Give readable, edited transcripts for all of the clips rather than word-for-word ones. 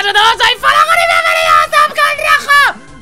días a todos, soy Falagon y bienvenidos a Top Rojo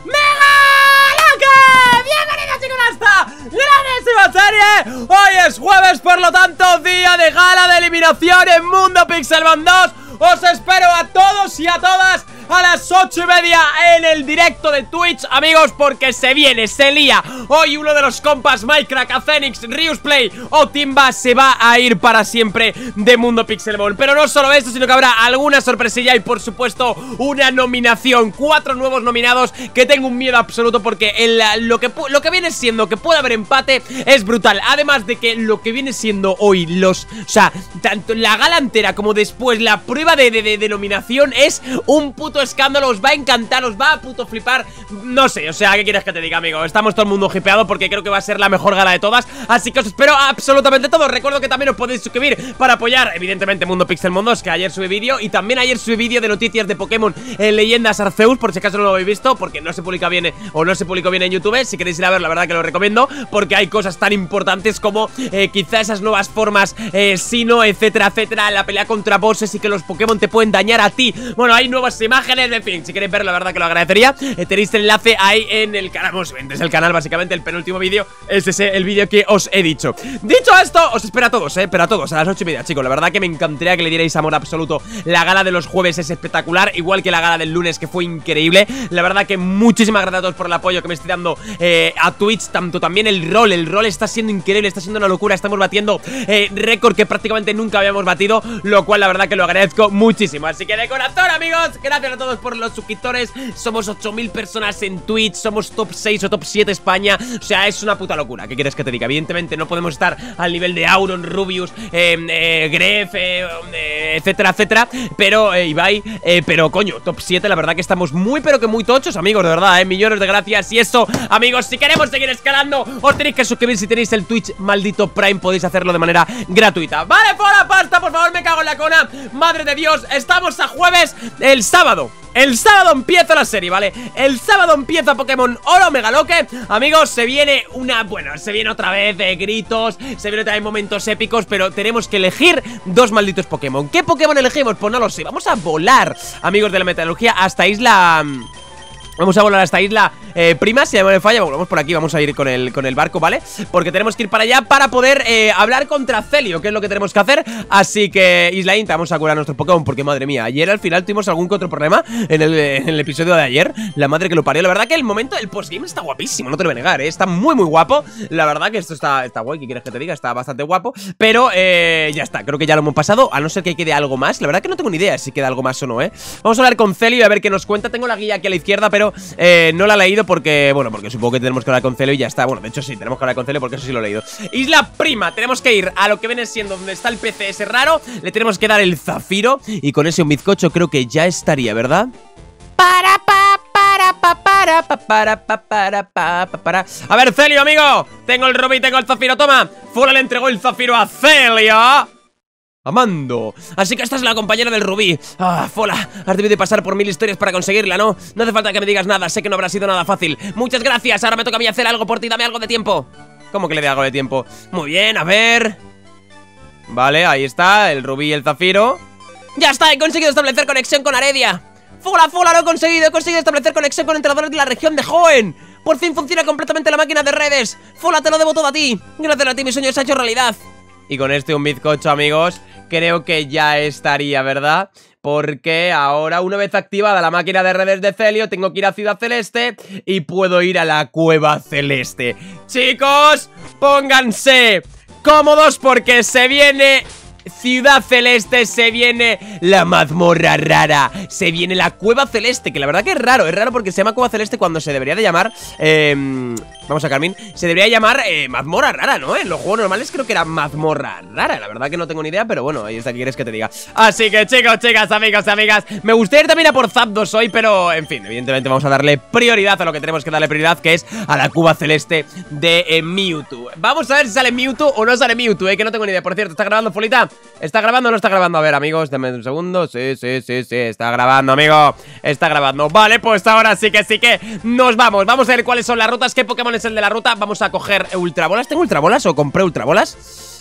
Mega Loque. Bienvenidos chicos a esta grandísima serie. Hoy es jueves, por lo tanto, día de gala de eliminación en Mundo Pixelmon 2. Os espero a todos y a todas a las 8:30 en el directo de Twitch, amigos, porque se viene, se lía. Hoy uno de los compas, Minecraft, Acenix, Riusplay o Timba se va a ir para siempre de Mundo Pixelmon. Pero no solo esto, sino que habrá alguna sorpresilla y por supuesto una nominación. 4 nuevos nominados que tengo un miedo absoluto porque lo que viene siendo que puede haber empate es brutal. Además de que lo que viene siendo hoy o sea, tanto la gala entera como después la prueba de nominación es un puto escándalo. Os va a encantar, os va a puto flipar. No sé, o sea, ¿qué quieres que te diga, amigo? Estamos todo el mundo hipeado porque creo que va a ser la mejor gala de todas. Así que os espero absolutamente todo. Recuerdo que también os podéis suscribir para apoyar, evidentemente, Mundo Pixelmon 2, que ayer subí vídeo. Y también ayer subí vídeo de noticias de Pokémon en Leyendas Arceus, por si acaso no lo habéis visto, porque no se publica bien o no se publicó bien en YouTube. Si queréis ir a ver, la verdad que lo recomiendo, porque hay cosas tan importantes como quizá esas nuevas formas Sino, etcétera, etcétera, la pelea contra bosses y que los Pokémon te pueden dañar a ti. Bueno, hay nuevas imágenes, en fin, si queréis ver, la verdad que lo agradecería. Tenéis el enlace ahí en el canal, bueno, es el canal, básicamente, el penúltimo vídeo. Es ese el vídeo que os he dicho. Dicho esto, os espero a todos, pero a todos, a las 8:30, chicos. La verdad que me encantaría que le dierais amor absoluto. La gala de los jueves es espectacular, igual que la gala del lunes, que fue increíble. La verdad que muchísimas gracias a todos por el apoyo que me estoy dando a Twitch, tanto también el rol está siendo increíble, está siendo una locura. Estamos batiendo récord que prácticamente nunca habíamos batido, lo cual la verdad que lo agradezco muchísimo. Así que de corazón, amigos, gracias a todos por los suscriptores. Somos 8000 personas en Twitch, somos top 6 o top 7 España. O sea, es una puta locura. ¿Qué quieres que te diga? Evidentemente no podemos estar al nivel de Auron, Rubius, Gref, etcétera, etcétera. Pero, Ibai, pero coño, top 7, la verdad que estamos muy, pero que muy tochos, amigos, de verdad, millones de gracias. Y eso, amigos, si queremos seguir escalando, os tenéis que suscribir. Si tenéis el Twitch maldito Prime, podéis hacerlo de manera gratuita. Vale, fuera pasta, por favor, me cago en la cona. Madre de Dios, estamos a jueves. El sábado empieza la serie, ¿vale? El sábado empieza Pokémon Oro Mega Loque. Amigos, se viene se viene otra vez de gritos, se viene también momentos épicos, pero tenemos que elegir 2 malditos Pokémon. ¿Qué Pokémon elegimos? Pues no lo sé. Vamos a volar, amigos de la metalurgia, hasta Isla... Vamos a volar hasta Isla Prima, si no me falla. Volvamos por aquí, vamos a ir con el barco, ¿vale? Porque tenemos que ir para allá para poder hablar contra Celio, que es lo que tenemos que hacer. Así que, Isla Inta, vamos a curar a nuestros Pokémon, porque madre mía, ayer al final tuvimos algún que otro problema en el episodio de ayer. La madre que lo parió. La verdad que el momento del postgame está guapísimo, no te lo voy a negar, está muy muy guapo. La verdad que esto está guay, ¿qué quieres que te diga? Está bastante guapo. Pero ya está, creo que ya lo hemos pasado. A no ser que quede algo más, la verdad que no tengo ni idea si queda algo más o no, Vamos a hablar con Celio y a ver qué nos cuenta. Tengo la guía aquí a la izquierda, pero no la he leído porque, bueno, porque supongo que tenemos que hablar con Celio y ya está. Bueno, de hecho sí, tenemos que hablar con Celio porque eso sí lo he leído. Isla Prima, tenemos que ir a lo que viene siendo donde está el PC ese raro. Le tenemos que dar el zafiro y con ese un bizcocho creo que ya estaría, ¿verdad? A ver, Celio, amigo, tengo el rubí, tengo el zafiro, toma. Fula le entregó el zafiro a Celio. Amando. Así que esta es la compañera del rubí. Fola, has debido de pasar por 1000 historias para conseguirla, ¿no? No hace falta que me digas nada, sé que no habrá sido nada fácil. Muchas gracias, ahora me toca a mí hacer algo por ti, dame algo de tiempo. ¿Cómo que le dé algo de tiempo? Muy bien, a ver. Vale, ahí está, el rubí y el zafiro. ¡Ya está! He conseguido establecer conexión con Aredia. Fola, lo he conseguido establecer conexión con entrenadores de la región de Hoenn. Por fin funciona completamente la máquina de redes. Fola, te lo debo todo a ti. Gracias a ti mi sueño se ha hecho realidad. Y con este un bizcocho, amigos, creo que ya estaría, ¿verdad? Porque ahora, una vez activada la máquina de redes de Celio, tengo que ir a Ciudad Celeste y puedo ir a la Cueva Celeste. Chicos, pónganse cómodos porque se viene Ciudad Celeste, se viene la mazmorra rara, se viene la Cueva Celeste, que la verdad que es raro porque se llama Cueva Celeste cuando se debería de llamar vamos a Carmín, se debería llamar mazmorra rara, ¿no? En los juegos normales creo que era mazmorra rara, la verdad que no tengo ni idea, pero bueno, ahí está, ¿qué quieres que te diga? Así que chicos, chicas, amigos y amigas, me gustaría ir también a por Zapdos hoy, pero en fin, evidentemente vamos a darle prioridad a lo que tenemos que darle prioridad, que es a la Cueva Celeste de Mewtwo. Vamos a ver si sale Mewtwo o no sale Mewtwo, que no tengo ni idea. Por cierto, ¿está grabando, Folita? ¿Está grabando o no está grabando? A ver, amigos, denme un segundo. Sí, está grabando, amigo. Está grabando. Vale, pues ahora sí que nos vamos. Vamos a ver cuáles son las rutas, qué Pokémon es el de la ruta. Vamos a coger ultrabolas. ¿Tengo ultrabolas o compré ultrabolas?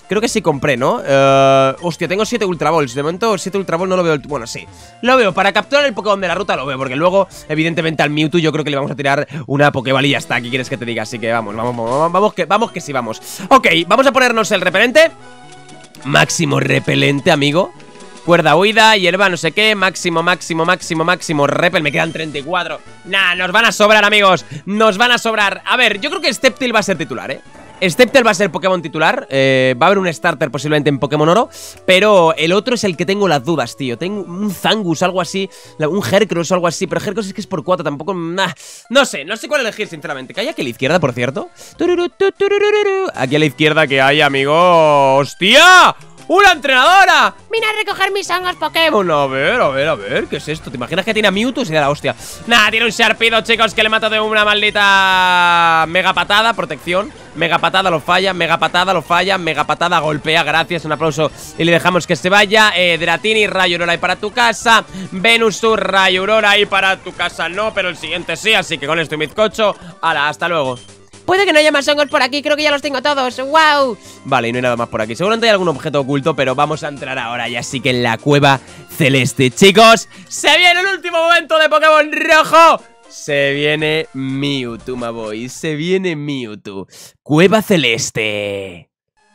Creo que sí compré, ¿no? Hostia, tengo 7 Ultra Balls. De momento 7 Ultra Balls no lo veo. Bueno, sí, lo veo. Para capturar el Pokémon de la ruta lo veo. Porque luego, evidentemente, al Mewtwo yo creo que le vamos a tirar una Pokéball y ya está. ¿Qué quieres que te diga? Así que vamos que sí, vamos. Ok, vamos a ponernos el repelente. Máximo repelente, amigo. Cuerda huida, hierba, no sé qué. Máximo repel. Me quedan 34. Nah, nos van a sobrar, amigos. Nos van a sobrar. A ver, yo creo que Sceptile va a ser titular, Sceptile va a ser Pokémon titular. Va a haber un starter posiblemente en Pokémon Oro. Pero el otro es el que tengo las dudas, tío. Tengo un Zangus, algo así. Un Heracross o algo así. Pero Heracross es que es por 4, tampoco. No sé cuál elegir, sinceramente. ¿Qué hay aquí a la izquierda, por cierto? Aquí a la izquierda, ¿qué hay, amigo? ¡Hostia! ¡Una entrenadora! Vine a recoger mis hongos Pokémon. A ver, ¿qué es esto? ¿Te imaginas que tiene a Mewtwo? Sería la hostia. Nah, tiene un Sharpedo, chicos, que le mata de una maldita mega patada, protección. Mega patada lo falla, mega patada lo falla, mega patada golpea, gracias, un aplauso. Y le dejamos que se vaya. Dratini, Rayo Aurora y para tu casa. Venusaur, Rayo Aurora y para tu casa no, pero el siguiente sí, así que con esto y bizcocho. Hala, hasta luego. Puede que no haya más hongos por aquí, creo que ya los tengo todos. ¡Wow! Vale, y no hay nada más por aquí. Seguramente hay algún objeto oculto, pero vamos a entrar ahora ya sí que en la cueva celeste. Chicos, se viene el último momento de Pokémon Rojo. Se viene Mewtwo, my boy. Se viene Mewtwo. Cueva celeste.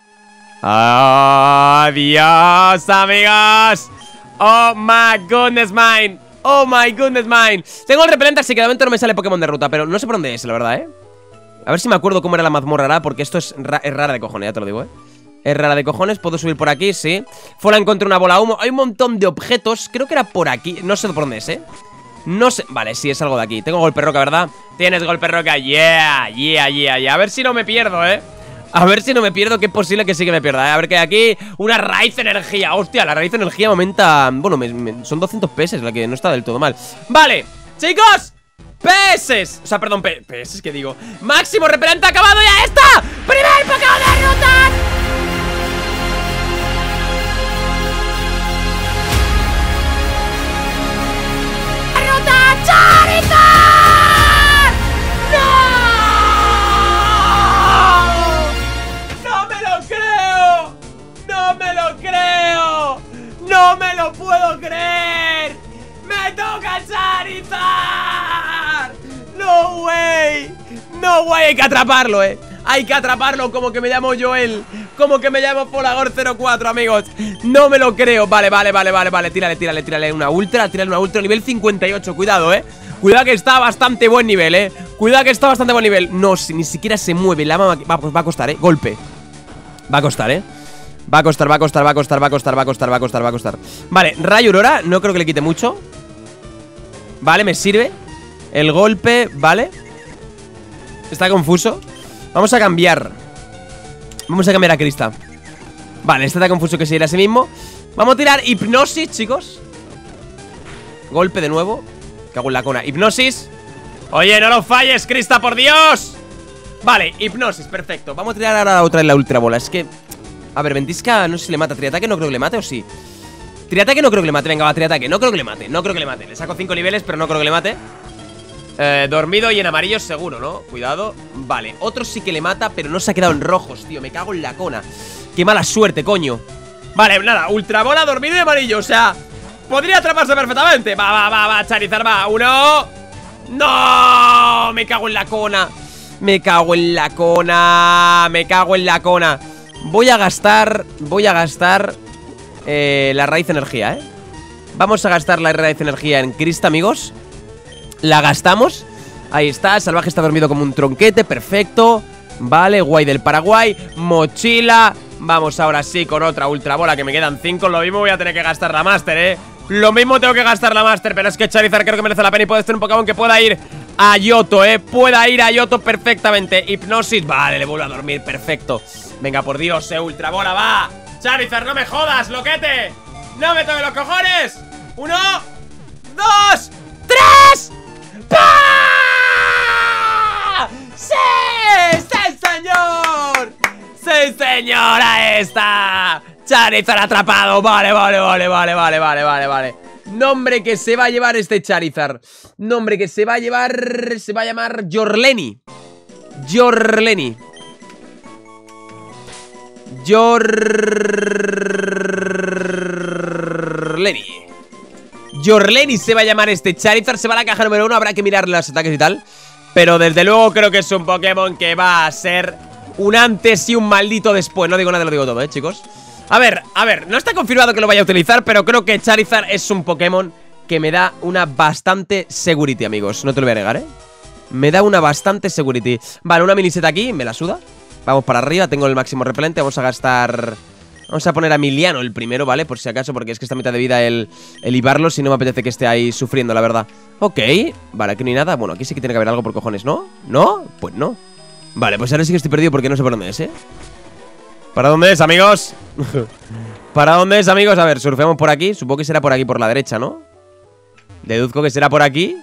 Adiós, amigos. Oh my goodness mine. Oh my goodness mine. Tengo el repelente, así que de momento no me sale Pokémon de ruta, pero no sé por dónde es, la verdad, A ver si me acuerdo cómo era la mazmorra rara, porque esto es rara de cojones, ya te lo digo, Es rara de cojones, puedo subir por aquí, sí. Fuera encontré una bola humo, hay un montón de objetos. Creo que era por aquí, no sé por dónde es, No sé, vale, sí, es algo de aquí. Tengo golpe roca, ¿verdad? Tienes golpe roca, yeah. A ver si no me pierdo, A ver si no me pierdo, que es posible que sí que me pierda, A ver qué hay aquí, una raíz energía. Hostia, la raíz energía aumenta. Bueno, son 200 PS, la que no está del todo mal. Vale, chicos, PS, o sea, perdón, PS, ¿qué digo? Máximo repelente acabado, ya está. ¡Primer Pokémon de ruta! ¡Ruta Charizard! ¡No! ¡No me lo creo! ¡No me lo creo! ¡No me lo puedo creer! ¡Me toca Charizard! ¡No way! ¡No way! Hay que atraparlo, Hay que atraparlo, como que me llamo Joel. Como que me llamo Polagor04, amigos. No me lo creo. Vale. Tírale una ultra. Tírale una ultra nivel 58. Cuidado, Cuidado que está a bastante buen nivel, Cuidado que está a bastante buen nivel. No, si ni siquiera se mueve. La mamá. Pues va a costar, Golpe. Va a costar, Va a costar. Vale, Rayo Aurora, no creo que le quite mucho. Vale, me sirve. El golpe, vale. Está confuso. Vamos a cambiar. Vamos a cambiar a Krista. Vale, está tan confuso que se irá a sí mismo. Vamos a tirar hipnosis, chicos. Golpe de nuevo. Cago en la cona. Hipnosis. Oye, no lo falles, Krista, por Dios. Vale, hipnosis, perfecto. Vamos a tirar ahora otra en la ultra bola. Es que, a ver, Ventisca no sé si le mata. Triataque no creo que le mate, ¿o sí? Triataque no creo que le mate. Venga, va, Triataque. No creo que le mate. Le saco 5 niveles, pero no creo que le mate. Dormido y en amarillo seguro, ¿no? Cuidado. Vale, otro sí que le mata, pero no se ha quedado en rojos, tío. Me cago en la cona. Qué mala suerte, coño. Vale, nada, ultra bola, dormido y amarillo. O sea, podría atraparse perfectamente. Va, Charizard, va. 1. ¡No! Me cago en la cona. Voy a gastar la raíz energía, Vamos a gastar la raíz energía en Krista, amigos. La gastamos. Ahí está, Salvaje está dormido como un tronquete, perfecto. Vale, guay del Paraguay. Mochila. Vamos ahora sí con otra ultra bola, que me quedan 5. Lo mismo voy a tener que gastar la Master, Lo mismo tengo que gastar la Master, pero es que Charizard creo que merece la pena y puede ser un Pokémon que pueda ir a Yoto, pueda ir a Yoto perfectamente. Hipnosis, vale, le vuelvo a dormir, perfecto. Venga, por Dios, ultra bola, va. Charizard, no me jodas, loquete. No me toques los cojones. 1, 2, 3. ¡Pah! ¡Sí! ¡Sí, señor! ¡Sí, señora esta! Charizard atrapado. Vale. Nombre que se va a llevar este Charizard. Nombre que se va a llevar. Se va a llamar Jorleni. Yorleni se va a llamar este Charizard. Se va a la caja número 1, habrá que mirar los ataques y tal. Pero desde luego creo que es un Pokémon que va a ser un antes y un maldito después. No digo nada, lo digo todo, chicos. A ver, no está confirmado que lo vaya a utilizar, pero creo que Charizard es un Pokémon que me da una bastante security, amigos. No te lo voy a negar, me da una bastante security. Vale, una miniseta aquí, me la suda. Vamos para arriba, tengo el máximo repelente. Vamos a gastar... Vamos a poner a Emiliano el primero, ¿vale? Por si acaso, porque es que está a mitad de vida el Ibarlo. Si no me apetece que esté ahí sufriendo, la verdad. Ok, vale, aquí no hay nada. Bueno, aquí sí que tiene que haber algo por cojones, ¿no? ¿No? Pues no. Vale, pues ahora sí que estoy perdido porque no sé por dónde es, ¿Para dónde es, amigos? ¿Para dónde es, amigos? A ver, surfeamos por aquí. Supongo que será por aquí, por la derecha, ¿no? Deduzco que será por aquí.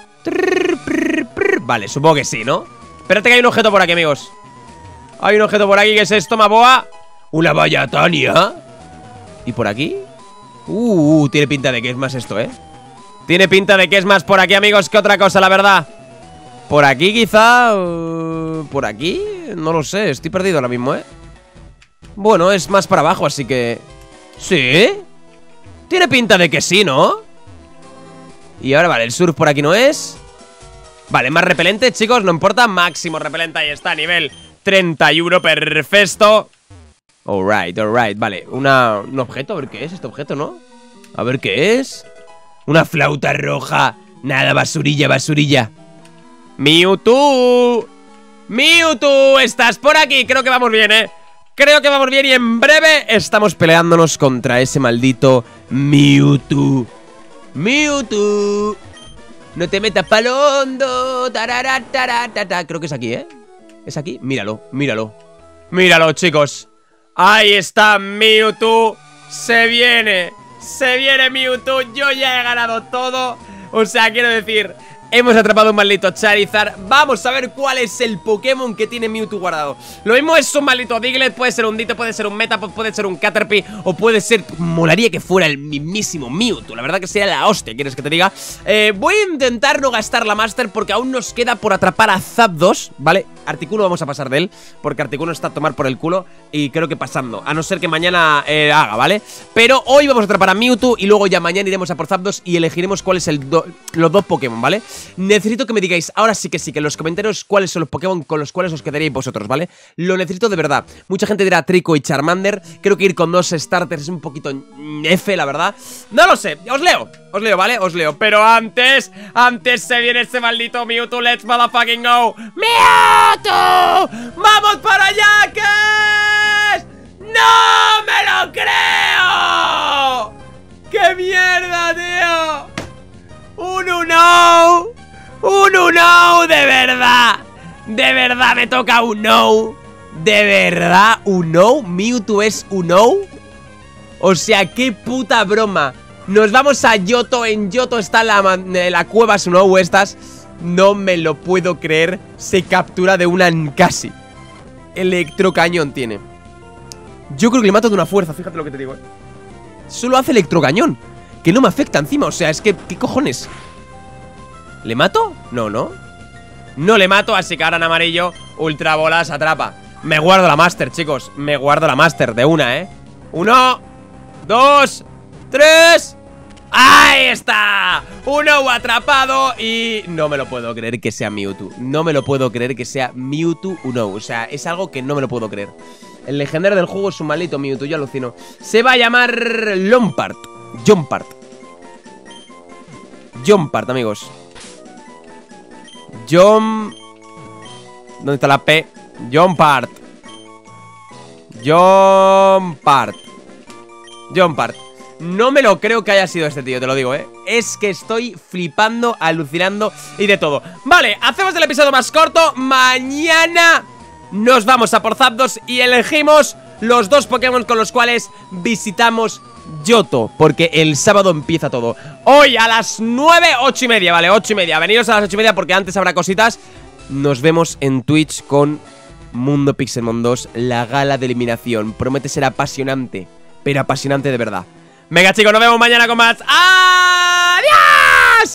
Vale, supongo que sí, ¿no? Espérate que hay un objeto por aquí, amigos. Hay un objeto por aquí, ¿qué es esto, Maboa? Una valla Tania. ¿Y por aquí? Tiene pinta de que es más esto, Tiene pinta de que es más por aquí, amigos, que otra cosa, la verdad. Por aquí, quizá. ¿Por aquí? No lo sé, estoy perdido ahora mismo, Bueno, es más para abajo, así que... ¿Sí? Tiene pinta de que sí, ¿no? Y ahora, vale, el surf por aquí no es. Vale, más repelente, chicos, no importa. Máximo repelente, ahí está, nivel 31, perfecto. Alright, vale, un objeto, a ver qué es este objeto, ¿no? A ver qué es. Una flauta roja. Nada, basurilla. Mewtwo, estás por aquí. Creo que vamos bien, Creo que vamos bien y en breve estamos peleándonos contra ese maldito Mewtwo. No te metas pa'l hondo. Creo que es aquí, ¿Es aquí? Míralo. Míralo, chicos. Ahí está Mewtwo. Se viene Mewtwo. Yo ya he ganado todo. O sea, quiero decir, hemos atrapado un maldito Charizard. Vamos a ver cuál es el Pokémon que tiene Mewtwo guardado. Lo mismo es un maldito Diglett, puede ser un Ditto, puede ser un Metapod, puede ser un Caterpie, o puede ser... Molaría que fuera el mismísimo Mewtwo. La verdad que sería la hostia, ¿quieres que te diga? Voy a intentar no gastar la Master porque aún nos queda por atrapar a Zapdos, ¿vale? Articuno vamos a pasar de él, porque Articuno está a tomar por el culo y creo que pasando, a no ser que mañana haga, ¿vale? Pero hoy vamos a atrapar a Mewtwo y luego ya mañana iremos a por Zapdos y elegiremos cuál es los dos Pokémon, ¿vale? Necesito que me digáis, ahora sí que en los comentarios cuáles son los Pokémon con los cuales os quedaríais vosotros, ¿vale? Lo necesito de verdad. Mucha gente dirá Trico y Charmander. Creo que ir con dos starters es un poquito F, la verdad. No lo sé, os leo, ¿vale? Os leo, pero antes se viene ese maldito Mewtwo. Let's motherfucking go. ¡Mewtwo! ¡Vamos para allá! ¿Qué es? ¡No me lo creo! ¡Qué mierda, tío! ¡Un Unown! ¡Un Unown! ¡De verdad! ¡De verdad me toca un Unown! ¿De verdad? ¿Unown? ¿Mewtwo es Unown? O sea, qué puta broma. Nos vamos a Yoto. En Yoto está la cueva Unown estas. No me lo puedo creer. Se captura de una Nkasi. Electrocañón tiene. Yo creo que le mato de una fuerza, fíjate lo que te digo, Solo hace electrocañón, que no me afecta encima, o sea, es que, ¿qué cojones? ¿Le mato? No le mato, así que ahora en amarillo Ultra Bolas atrapa. Me guardo la Master, chicos. Me guardo la Master de una, 1, 2, 3. ¡Ahí está! Uno atrapado y no me lo puedo creer que sea Mewtwo. No me lo puedo creer que sea Mewtwo Unown. O sea, es algo que no me lo puedo creer. El legendario del juego es un maldito Mewtwo, yo alucino. Se va a llamar Lompart. Jompart, amigos. ¿Dónde está la P? Jompart. No me lo creo que haya sido este tío, te lo digo, Es que estoy flipando, alucinando y de todo. Vale, hacemos el episodio más corto. Mañana nos vamos a por Zapdos y elegimos los dos Pokémon con los cuales visitamos Yoto, porque el sábado empieza todo. Hoy a las 9, 8 y media, vale, 8 y media. Veniros a las 8 y media porque antes habrá cositas. Nos vemos en Twitch con Mundo Pixelmon 2, la gala de eliminación. Promete ser apasionante, pero apasionante de verdad. Venga, chicos, nos vemos mañana con más. ¡Ah!